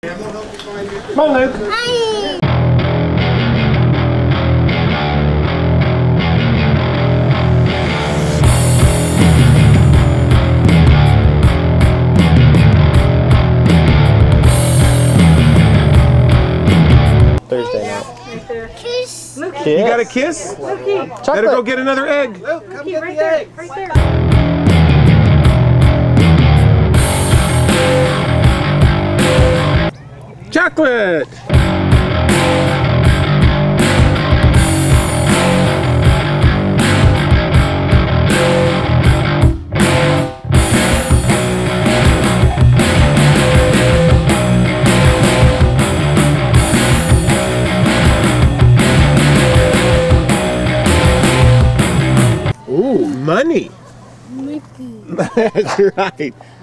Come on, Luke. Hi. Thursday night. Right there. Kiss. Lukey. You got a kiss? Lukey. Chocolate. Better go get another egg. Luke, come Lukey, get right the there. eggs. Right there. Chocolate. Ooh, money. Mickey. That's right.